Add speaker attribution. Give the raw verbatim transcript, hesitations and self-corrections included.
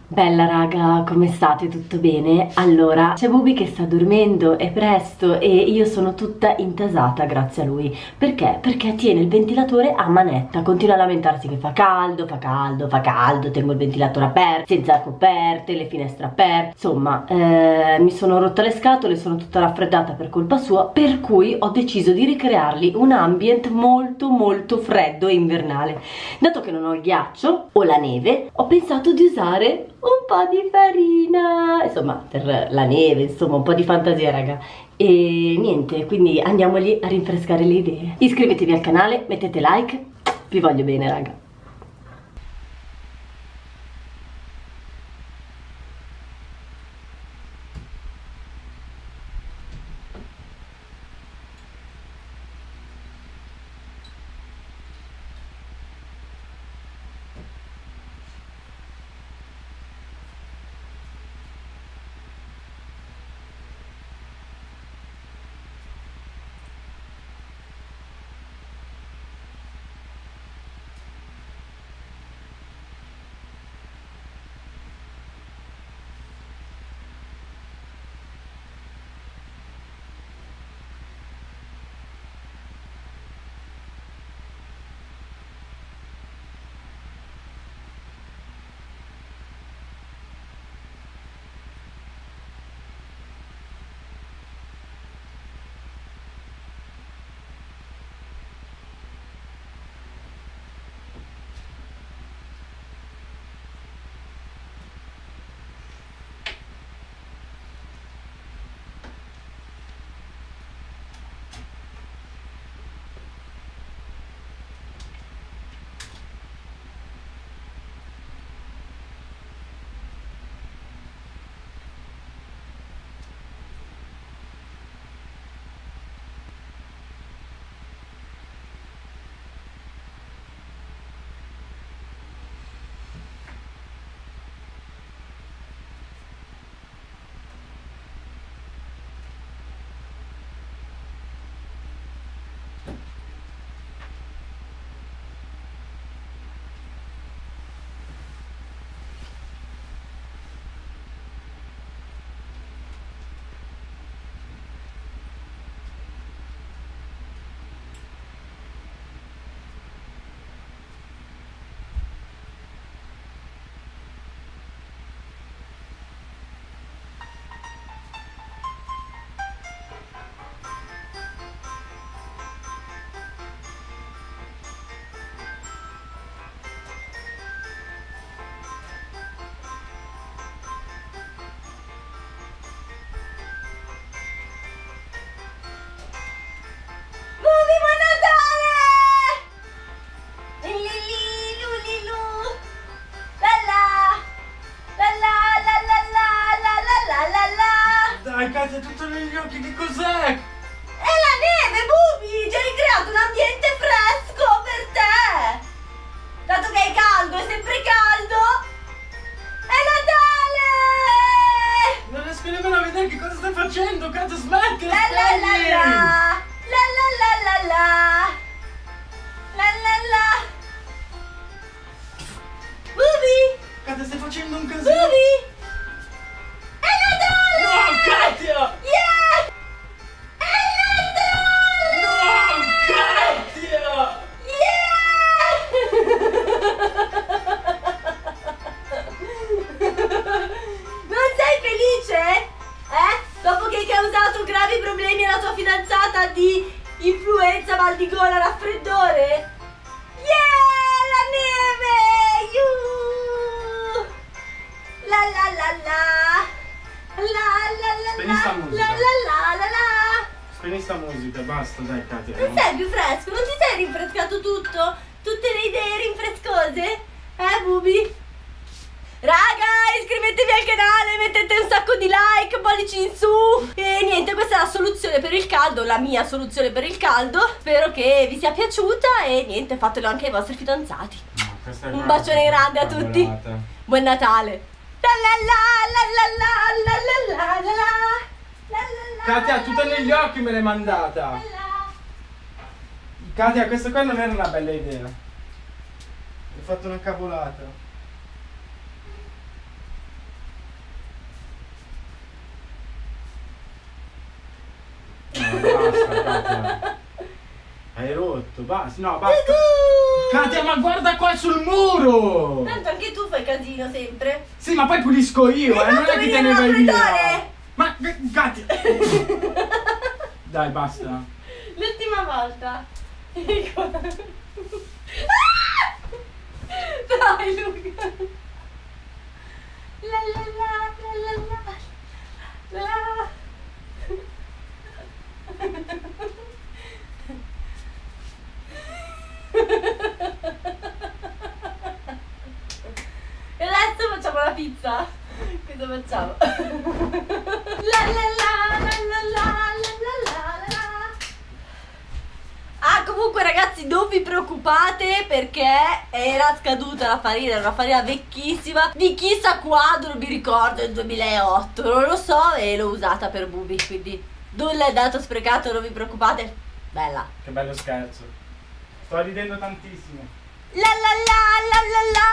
Speaker 1: Bella raga, come state? Tutto bene? Allora, c'è Bubi che sta dormendo, è presto e io sono tutta intasata grazie a lui. Perché? Perché tiene il ventilatore a manetta, continua a lamentarsi che fa caldo, fa caldo, fa caldo, tengo il ventilatore aperto, senza coperte, le finestre aperte. Insomma, eh, mi sono rotta le scatole, sono tutta raffreddata per colpa sua, per cui ho deciso di ricreargli un ambient molto molto freddo e invernale. Dato che non ho il ghiaccio o la neve, ho pensato di usare un po' di farina, insomma per la neve, insomma un po' di fantasia raga. E niente, quindi andiamogli a rinfrescare le idee. Iscrivetevi al canale, mettete like, vi voglio bene raga.
Speaker 2: Katia, tutto negli occhi, che cos'è?
Speaker 1: È la neve, Bubi! Ci hai ricreato un ambiente fresco per te! Dato che è caldo, è sempre caldo! È Natale!
Speaker 2: Non riesco nemmeno a vedere che cosa stai facendo, Katia, smetti!
Speaker 1: La la la la! La la la la la! La la la! Bubi!
Speaker 2: Katia, stai facendo un casino!
Speaker 1: Bubi! È Natale!
Speaker 2: No, Katia!
Speaker 1: Yeah! È Natale!
Speaker 2: No, Katia!
Speaker 1: Non sei felice? Eh? Dopo che hai causato gravi problemi alla tua fidanzata di influenza, mal di gola, raffreddore? Yeah! La neve! Yuh! La la la la! La la la
Speaker 2: Spegni sta musica.
Speaker 1: la la la la la!
Speaker 2: Spegni sta musica, basta, dai, Katia.
Speaker 1: Non sei più fresco? Non ti sei rinfrescato tutto? Tutte le idee rinfrescose? Eh, Bubi? Raga, iscrivetevi al canale, mettete un sacco di like, pollici in su. E niente, questa è la soluzione per il caldo, la mia soluzione per il caldo. Spero che vi sia piaciuta e niente, fatelo anche ai vostri fidanzati.
Speaker 2: No, questa è
Speaker 1: Un
Speaker 2: una
Speaker 1: bacione grande a tutti.
Speaker 2: cavolata.
Speaker 1: Buon Natale. La la la la la la la la la la la.
Speaker 2: Katia, tutta negli occhi me l'hai mandata. Katia, questa qua non era una bella idea. Hai fatto una cavolata. basta, Katia. Hai rotto, basta, no, basta. Katia, ma guarda qua sul muro!
Speaker 1: Tanto anche tu fai casino sempre.
Speaker 2: Sì, ma poi pulisco io,
Speaker 1: Mi hai
Speaker 2: eh, non
Speaker 1: fatto
Speaker 2: è che te
Speaker 1: venire
Speaker 2: ne vai
Speaker 1: un
Speaker 2: via.
Speaker 1: raffreddore?
Speaker 2: Ma, Katia! Dai, basta.
Speaker 1: L'ultima volta. Dai, Luca. La la la la la la la. E adesso facciamo la pizza. Cosa facciamo? La la la la la la la la la. Ah, comunque ragazzi, non vi preoccupate perché era scaduta la farina, era una farina vecchissima di chissà quando, non mi ricordo, nel duemilaotto, non lo so, e l'ho usata per Bubi, quindi nulla è dato sprecato, non vi preoccupate. Bella.
Speaker 2: Che bello scherzo. Sto ridendo tantissimo.
Speaker 1: La la la la la la